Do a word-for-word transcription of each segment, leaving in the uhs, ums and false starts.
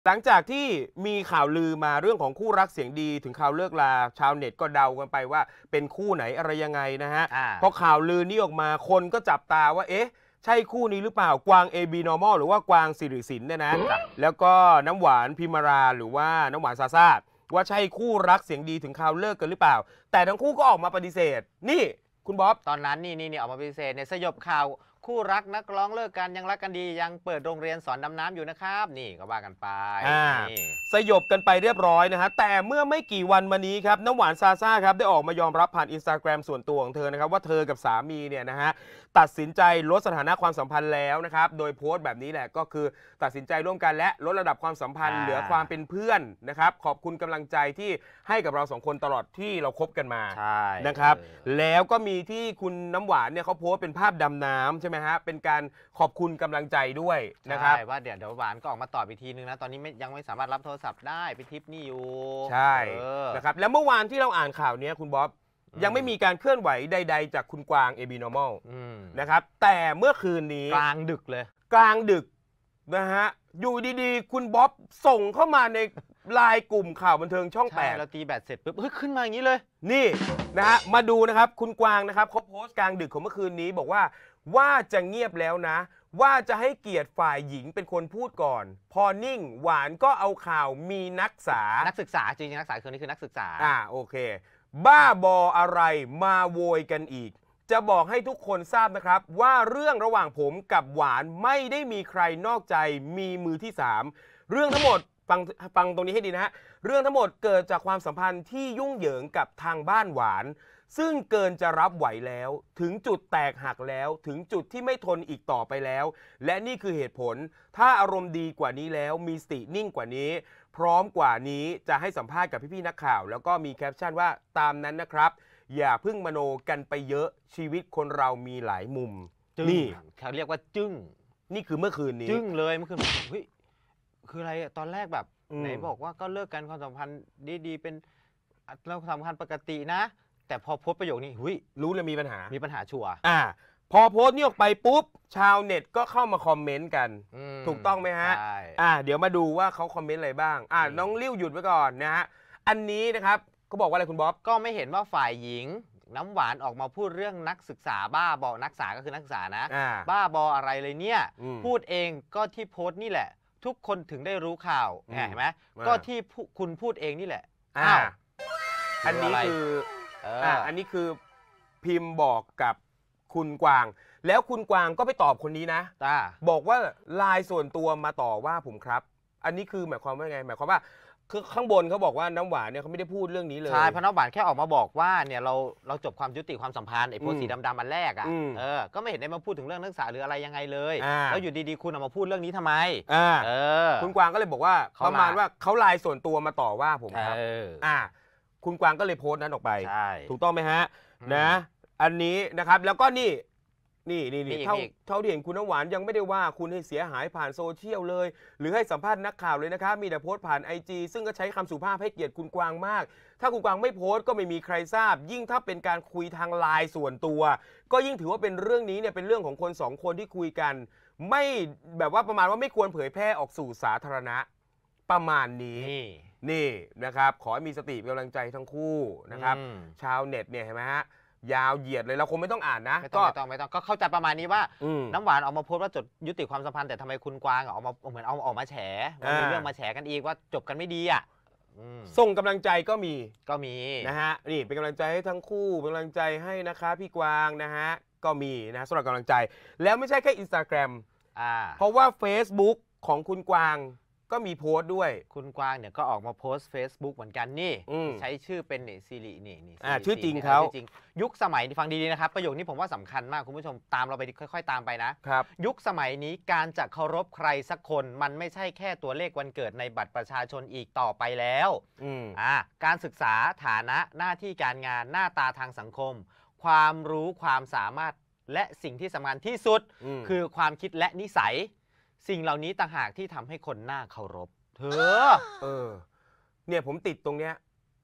หลังจากที่มีข่าวลือมาเรื่องของคู่รักเสียงดีถึงข่าวเลิกลาชาวเน็ตก็เดากันไปว่าเป็นคู่ไหนอะไรยังไงนะฮะพอข่าวลือนี้ออกมาคนก็จับตาว่าเอ๊ะใช่คู่นี้หรือเปล่ากวาง เอ บี Normal หรือว่ากวางสิริสินเนี่ยนะแล้วก็น้ำหวานพิมาราหรือว่าน้ำหวานซาซ่าว่าใช่คู่รักเสียงดีถึงข่าวเลิกกันหรือเปล่าแต่ทั้งคู่ก็ออกมาปฏิเสธนี่คุณบ๊อบตอนนั้นนี่นี่ออกมาปฏิเสธเนี่ยสยบข่าวคู่รักนักร้องเลิกกันยังรักกันดียังเปิดโรงเรียนสอนดำน้ำอยู่นะครับนี่ก็ว่ากันไปสยบกันไปเรียบร้อยนะฮะแต่เมื่อไม่กี่วันมานี้ครับน้ำหวานซาซ่าครับได้ออกมายอมรับผ่านอินสตาแกรมส่วนตัวของเธอนะครับว่าเธอกับสามีเนี่ยนะฮะตัดสินใจลดสถานะความสัมพันธ์แล้วนะครับโดยโพสต์แบบนี้แหละก็คือตัดสินใจร่วมกันและลดระดับความสัมพันธ์เหลือความเป็นเพื่อนนะครับขอบคุณกำลังใจที่ให้กับเราสองคนตลอดที่เราคบกันมานะครับแล้วก็มีที่คุณน้ำหวานเนี่ยเขาโพสต์เป็นภาพดำน้ำใช่ไหมฮะเป็นการขอบคุณกำลังใจด้วยนะครับใช่ว่าเดี๋ยวเดี๋ยวหวานก็ออกมาตอบอีกทีนึงนะตอนนี้ไม่ยังไม่สามารถรับโทรศัพท์ได้ไปทิปนี่อยู่ใช่นะครับแล้วเมื่อวานที่เราอ่านข่าวนี้คุณบ๊อบยังไม่มีการเคลื่อนไหวใดๆจากคุณกวาง เอ บี Normal นะครับแต่เมื่อคืนนี้กลางดึกเลยกลางดึกนะฮะอยู่ดีๆคุณบ๊อบส่งเข้ามาในไลน์กลุ่มข่าวบันเทิงช่องแปดเราตีแบตเสร็จปุ๊บเฮ้ยขึ้นมาอย่างนี้เลยนี่นะฮะมาดูนะครับคุณกวางนะครับเขาโพสต์กลางดึกของเมื่อคืนนี้บอกว่าว่าจะเงียบแล้วนะว่าจะให้เกียรติฝ่ายหญิงเป็นคนพูดก่อนพอนิ่งหวานก็เอาข่าวมีนักศึกษานักศึกษาจริงๆนักศึกษาคนนี้คือนักศึกษาอ่าโอเคบ้าบออะไรมาโวยกันอีกจะบอกให้ทุกคนทราบนะครับว่าเรื่องระหว่างผมกับหวานไม่ได้มีใครนอกใจมีมือที่สามเรื่องทั้งหมดฟังฟังตรงนี้ให้ดีนะฮะเรื่องทั้งหมดเกิดจากความสัมพันธ์ที่ยุ่งเหยิงกับทางบ้านหวานซึ่งเกินจะรับไหวแล้วถึงจุดแตกหักแล้วถึงจุดที่ไม่ทนอีกต่อไปแล้วและนี่คือเหตุผลถ้าอารมณ์ดีกว่านี้แล้วมีสตินิ่งกว่านี้พร้อมกว่านี้จะให้สัมภาษณ์กับพี่ๆนักข่าวแล้วก็มีแคปชั่นว่าตามนั้นนะครับอย่าพึ่งมโนกันไปเยอะชีวิตคนเรามีหลายมุมนี่เขาเรียกว่าจึ้งนี่คือเมื่อคืนนี้จึ้งเลยเมื่อคืนเฮ้ยคืออะไรตอนแรกแบบไหนบอกว่าก็เลิกกันความสัมพันธ์ดีๆเป็นเราความสัมพันธ์ปกตินะแต่พอโพสต์ประโยคนี้หุยรู้เลยมีปัญหามีปัญหาชัวร์อ่าพอโพสต์นี่ออกไปปุ๊บชาวเน็ตก็เข้ามาคอมเมนต์กันถูกต้องไหมฮะอ่าเดี๋ยวมาดูว่าเขาคอมเมนต์อะไรบ้างอ่าน้องริ้วหยุดไว้ก่อนนะฮะอันนี้นะครับเขาบอกว่าอะไรคุณบ๊อบก็ไม่เห็นว่าฝ่ายหญิงน้ำหวานออกมาพูดเรื่องนักศึกษาบ้าบอนักศึกษาก็คือนักศึกษานะบ้าบออะไรเลยเนี่ยพูดเองก็ที่โพสต์นี่แหละทุกคนถึงได้รู้ข่าวเห็นไหมก็ที่คุณพูดเองนี่แหละอ้าวอันนี้คืออ่าอันนี้คือพิมพ์บอกกับคุณกวางแล้วคุณกวางก็ไปตอบคนนี้นะบอกว่าไลน์ส่วนตัวมาต่อว่าผมครับอันนี้คือหมายความว่าไงหมายความว่าคือข้างบนเขาบอกว่าน้ำหวานเนี่ยเขาไม่ได้พูดเรื่องนี้เลยใช่เพราะน้ำหวานแค่ออกมาบอกว่าเนี่ยเราเราจบความยุติความสัมพันธ์ไอ้โพสต์สีดำๆอันแรกอ่ะเออก็ไม่เห็นได้มาพูดถึงเรื่องนักศึกษาหรืออะไรยังไงเลยแล้วอยู่ดีๆคุณออกมาพูดเรื่องนี้ทำไมเออคุณกวางก็เลยบอกว่าประมาณว่าเขาไลน์ส่วนตัวมาต่อว่าผมครับอ่าคุณกวางก็เลยโพสต์นั้นออกไปถูกต้องไหมฮะนะอันนี้นะครับแล้วก็นี่นี่นี่นี่เท่าเท่าที่เห็นคุณน้ำหวานยังไม่ได้ว่าคุณให้เสียหายผ่านโซเชียลเลยหรือให้สัมภาษณ์นักข่าวเลยนะครับมีแต่โพสต์ผ่าน ไอ จี ซึ่งก็ใช้คำสุภาพให้เกียรติคุณกวางมากถ้าคุณกวางไม่โพสต์ก็ไม่มีใครทราบยิ่งถ้าเป็นการคุยทางไลน์ส่วนตัวก็ยิ่งถือว่าเป็นเรื่องนี้เนี่ยเป็นเรื่องของคนสองคนที่คุยกันไม่แบบว่าประมาณว่าไม่ควรเผยแพร่ออกสู่สาธารณะประมาณนี้นี่นะครับขอให้มีสติเป็นกำลังใจทั้งคู่นะครับชาวเน็ตเนี่ยเห็นไหมฮะยาวเหยียดเลยเราคงไม่ต้องอ่านนะก็ไม่ต้องไม่ต้องก็เข้าใจประมาณนี้ว่าน้ำหวานออกมาโพสต์ว่าจดยุติความสัมพันธ์แต่ทำไมคุณกวางออกมาเหมือนเอาออกมาแฉมีเรื่องมาแฉกันอีกว่าจบกันไม่ดีอ่ะส่งกำลังใจก็มีก็มีนะฮะนี่เป็นกำลังใจให้ทั้งคู่เป็นกำลังใจให้นะคะพี่กวางนะฮะก็มีนะสำหรับกำลังใจแล้วไม่ใช่แค่ Instagram อ่าเพราะว่า Facebook ของคุณกวางก็มีโพสต์ด้วยคุณกวางเนี่ยก็ออกมาโพสต์ Facebook เหมือนกันนี่ใช้ชื่อเป็นนี่ซิรินี่นี่ชื่อจริงเขาจริงยุคสมัยฟังดีๆนะครับประโยคนี้ผมว่าสำคัญมากคุณผู้ชมตามเราไปค่อยๆตามไปนะครับยุคสมัยนี้การจะเคารพใครสักคนมันไม่ใช่แค่ตัวเลขวันเกิดในบัตรประชาชนอีกต่อไปแล้วอ่าการศึกษาฐานะหน้าที่การงานหน้าตาทางสังคมความรู้ความสามารถและสิ่งที่สำคัญที่สุดคือความคิดและนิสัยสิ่งเหล่านี้ต่างหากที่ทำให้คนน่าเคารพเธอเออเนี่ยผมติดตรงเนี้ย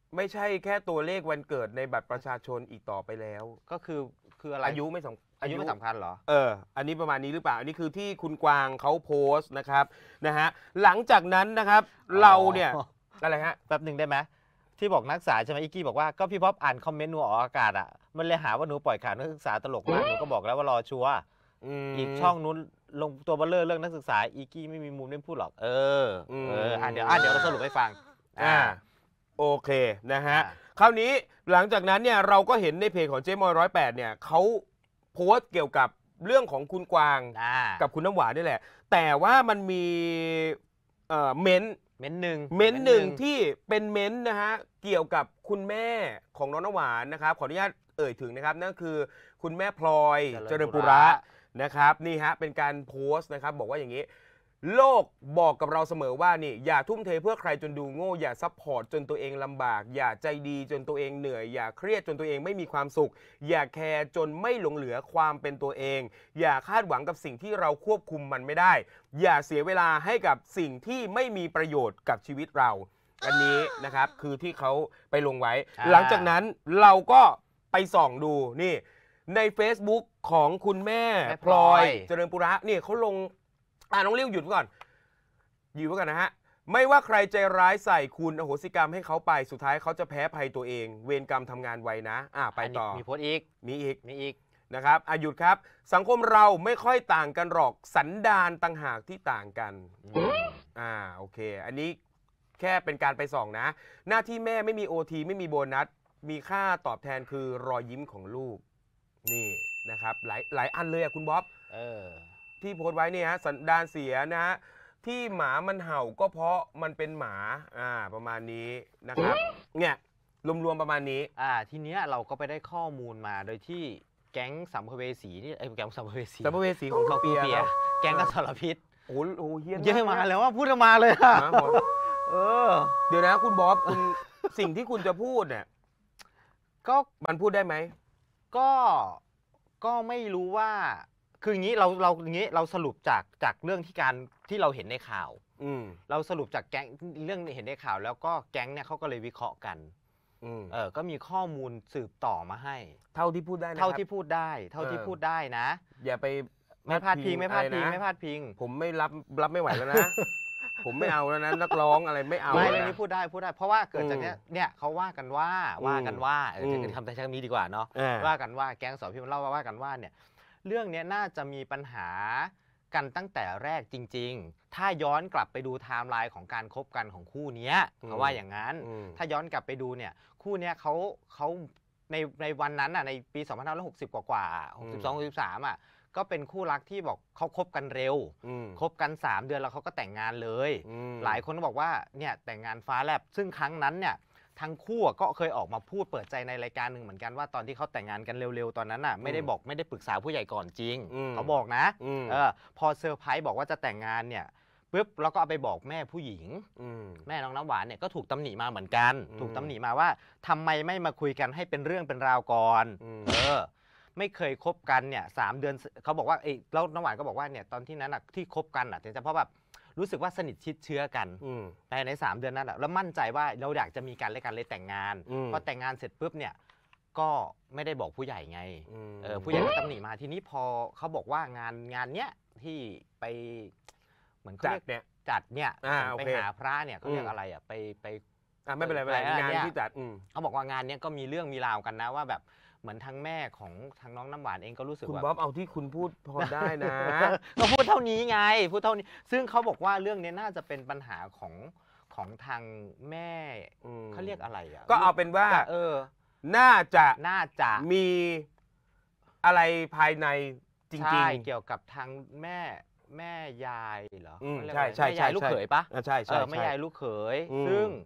ไม่ใช่แค่ตัวเลขวันเกิดในบัตรประชาชนอีกต่อไปแล้วก็คือคืออะไรอายุไม่สำอายุไม่สำคัญเหรอเอออันนี้ประมาณนี้หรือเปล่าอันนี้คือที่คุณกวางเขาโพสต์นะครับนะฮะหลังจากนั้นนะครับเราเนี่ยอะไรฮะแป๊บหนึ่งได้ไหมที่บอกนักศึกษาใช่ไหมอีกกี้บอกว่าก็พี่ป๊อปอ่านคอมเมนต์หนูออกอากาศอ่ะมันเลยหาว่าหนูปล่อยข่าวนักศึกษาตลกมากหนูก็บอกแล้วว่ารอชัวร์อีกช่องนู้นลงตัวเบลเลอร์เรื่องนักศึกษาอีกี้ไม่มีมุมได้พูดหรอกเออเอออ่ะเดี๋ยวอ่ะเดี๋ยวเราสรุปให้ฟังอ่าโอเคนะฮะคราวนี้หลังจากนั้นเนี่ยเราก็เห็นในเพจของเจ๊มอยร้อยแปดเนี่ยเขาโพสต์เกี่ยวกับเรื่องของคุณกวางกับคุณน้ำหวานนี่แหละแต่ว่ามันมีเอ่อเม้นเม้นหนึ่งเม้นหนึ่งที่เป็นเม้นนะฮะเกี่ยวกับคุณแม่ของน้องน้ำหวานนะครับขออนุญาตเอ่ยถึงนะครับนั่นคือคุณแม่พลอยเจริญปุระนะครับนี่ฮะเป็นการโพสต์นะครับบอกว่าอย่างนี้โลกบอกกับเราเสมอว่านี่อย่าทุ่มเทเพื่อใครจนดูโง่อย่าซัพพอร์ตจนตัวเองลำบากอย่าใจดีจนตัวเองเหนื่อยอย่าเครียดจนตัวเองไม่มีความสุขอย่าแคร์จนไม่หลงเหลือความเป็นตัวเองอย่าคาดหวังกับสิ่งที่เราควบคุมมันไม่ได้อย่าเสียเวลาให้กับสิ่งที่ไม่มีประโยชน์กับชีวิตเราอันนี้นะครับคือที่เขาไปลงไว้หลังจากนั้นเราก็ไปส่องดูนี่ใน Facebook ของคุณแม่พลอยเจริญปุระนี่เขาลงอ่าน้องเลี้ยวหยุดไว้ก่อนหยุดไว้ก่อนนะฮะไม่ว่าใครใจร้ายใส่คุณอโหสิกรรมให้เขาไปสุดท้ายเขาจะแพ้ภัยตัวเองเวรกรรมทำงานไวนะอ่าไปต่อมีโพสต์อีกมีอีกมีอีกนะครับอ่ะหยุดครับสังคมเราไม่ค่อยต่างกันหรอกสันดานต่างหากที่ต่างกันอ่าโอเคอันนี้แค่เป็นการไปส่องนะหน้าที่แม่ไม่มี โอ ที ไม่มีโบนัสมีค่าตอบแทนคือรอยยิ้มของลูกนี่นะครับหลายหลายอันเลยอ่ะคุณบ๊อบเออที่โพสต์ไว้เนี่ยฮะสันดานเสียนะฮะที่หมามันเห่าก็เพราะมันเป็นหมาอ่าประมาณนี้นะครับเนี่ยรวมๆประมาณนี้อ่าทีเนี้ยเราก็ไปได้ข้อมูลมาโดยที่แก๊งสัมภเวสีนี่ไอ้แก๊งสัมภเวสีสัมภเวสีของเขาเปียแก๊งกสรพิษโอ้โหเฮี้ยนเยอะมาแล้วว่าพูดมาเลยอะเออเดี๋ยวนะคุณบ๊อบคุณสิ่งที่คุณจะพูดเนี่ยก็มันพูดได้ไหมก็ก็ไม่รู้ว่าคืออย่างนี้เราเราอย่างนี้เราสรุปจากจากเรื่องที่การที่เราเห็นในข่าวอืเราสรุปจากแก๊งเรื่องเห็นในข่าวแล้วก็แก๊งเนี่ยเขาก็เลยวิเคราะห์กันเออก็มีข้อมูลสืบต่อมาให้เท่าที่พูดได้นะเท่าที่พูดได้เท่าที่พูดได้นะอย่าไปไม่พลาดพิงไม่พลาดพิงไม่พลาดพิงผมไม่รับรับไม่ไหวแล้วนะผมไม่เอาแล้วนะนักร้องอะไรไม่เอาไม่เรื่องนี้พูดได้พูดได้เพราะว่าเกิดจากเนี้ยเนี่ยเขาว่ากันว่าว่ากันว่าเออจะทำแต่คำนี้ดีกว่าเนาะว่ากันว่าแก๊งสอนพี่มันเล่าว่ากันว่าเนี่ยเรื่องนี้น่าจะมีปัญหากันตั้งแต่แรกจริงๆถ้าย้อนกลับไปดูไทม์ไลน์ของการคบกันของคู่นี้เขาว่าอย่างนั้นถ้าย้อนกลับไปดูเนี่ยคู่นี้เขาเขาในในวันนั้นอ่ะในปีสองพันห้าร้อยหกสิบกว่ากว่าหกสิบสอง หกสิบสามอ่ะก็เป็นคู่รักที่บอกเขาคบกันเร็วคบกันสามเดือนแล้วเขาก็แต่งงานเลยหลายคนก็บอกว่าเนี่ยแต่งงานฟ้าแลบซึ่งครั้งนั้นเนี่ยทั้งคู่ก็เคยออกมาพูดเปิดใจในรายการหนึ่งเหมือนกันว่าตอนที่เขาแต่งงานกันเร็วๆตอนนั้นน่ะไม่ได้บอกไม่ได้ปรึกษาผู้ใหญ่ก่อนจริงเขาบอกนะเออพอเซอร์ไพรส์บอกว่าจะแต่งงานเนี่ยปุ๊บแล้วก็เอาไปบอกแม่ผู้หญิงแม่น้องน้ำหวานเนี่ยก็ถูกตำหนิมาเหมือนกันถูกตำหนิมาว่าทำไมไม่มาคุยกันให้เป็นเรื่องเป็นราวก่อนเออไม่เคยคบกันเนี่ยสามเดือนเขาบอกว่าเอ้แล้วน้ำหวานก็บอกว่าเนี่ยตอนที่นั้นอ่ะที่คบกันอ่ะแต่เพราะแบบรู้สึกว่าสนิทชิดเชื้อกันในในสามเดือนนั้นแหละแล้วมั่นใจว่าเราอยากจะมีการเล่นกันเลยแต่งงานพอแต่งงานเสร็จปุ๊บเนี่ยก็ไม่ได้บอกผู้ใหญ่ไงเออผู้ใหญ่ก็ตำหนิมาทีนี้พอเขาบอกว่างานงานเนี้ยที่ไปเหมือนจัดเนี่ยจัดเนี่ยไปหาพระเนี่ยเขาเรียกอะไรอ่ะไปไปไม่เป็นไรไม่เป็นไรงานที่จัดเขาบอกว่างานเนี้ยก็มีเรื่องมีราวกันนะว่าแบบเหมือนทั้งแม่ของทางน้องน้ำหวานเองก็รู้สึกว่าคุณบ๊อบเอาที่คุณพูดพอได้นะก็พูดเท่านี้ไงพูดเท่านี้ซึ่งเขาบอกว่าเรื่องนี้น่าจะเป็นปัญหาของของทางแม่เขาเรียกอะไรอ่ะก็เอาเป็นว่าเออน่าจะน่าจะมีอะไรภายในจริงๆเกี่ยวกับทางแม่แม่ยายเหรอใช่ใช่แม่ยายลูกเขยปะใช่ใช่แม่ยายลูกเขยซึ่ง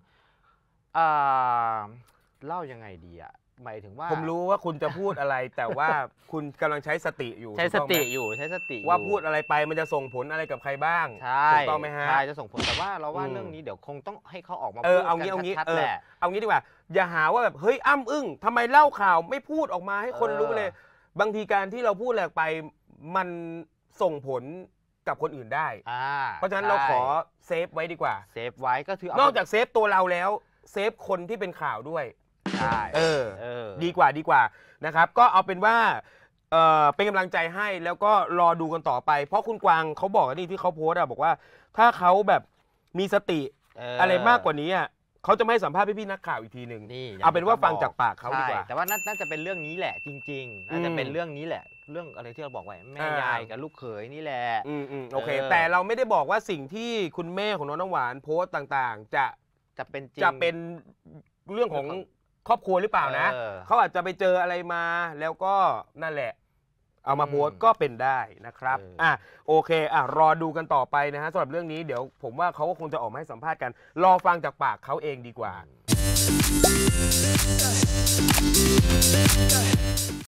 เล่ายังไงดีอ่ะหมายถึงว่าผมรู้ว่าคุณจะพูดอะไรแต่ว่าคุณกำลังใช้สติอยู่ใช้สติอยู่ใช้สติว่าพูดอะไรไปมันจะส่งผลอะไรกับใครบ้างใช่ถูกต้องไหมฮะใช่จะส่งผลแต่ว่าเราว่าเรื่องนี้เดี๋ยวคงต้องให้เขาออกมาพูดกันชัดๆแหละเอางี้ดีกว่าอย่าหาว่าแบบเฮ้ยอ้ำอึ้งทำไมเล่าข่าวไม่พูดออกมาให้คนรู้เลยบางทีการที่เราพูดอะไรไปมันส่งผลกับคนอื่นได้เพราะฉะนั้นเราขอเซฟไว้ดีกว่าเซฟไว้ก็คือนอกจากเซฟตัวเราแล้วเซฟคนที่เป็นข่าวด้วยใช่เออดีกว่าดีกว่านะครับก็เอาเป็นว่าเออเป็นกำลังใจให้แล้วก็รอดูกันต่อไปเพราะคุณกวางเขาบอกนี่ที่เขาโพสต์อะบอกว่าถ้าเขาแบบมีสติอะไรมากกว่านี้อ่ะเขาจะไม่สัมภาษณ์พี่ๆนักข่าวอีกทีหนึ่งเอาเป็นว่าฟังจากปากเขาดีกว่าแต่ว่าน่าจะเป็นเรื่องนี้แหละจริงๆน่าจะเป็นเรื่องนี้แหละเรื่องอะไรที่เราบอกไว้แม่ยายกับลูกเขยนี่แหละอืมอืมโอเคแต่เราไม่ได้บอกว่าสิ่งที่คุณแม่ของน้องน้ำหวานโพสต์ต่างๆ จะจะเป็นจะเป็นเรื่องของครอบครัวหรือเปล่านะเขาอาจจะไปเจออะไรมาแล้วก็นั่นแหละเอามาโพสต์ก็เป็นได้นะครับอ่ะโอเคอ่ะรอดูกันต่อไปนะฮะสำหรับเรื่องนี้เดี๋ยวผมว่าเขาก็คงจะออกมาให้สัมภาษณ์กันรอฟังจากปากเขาเองดีกว่า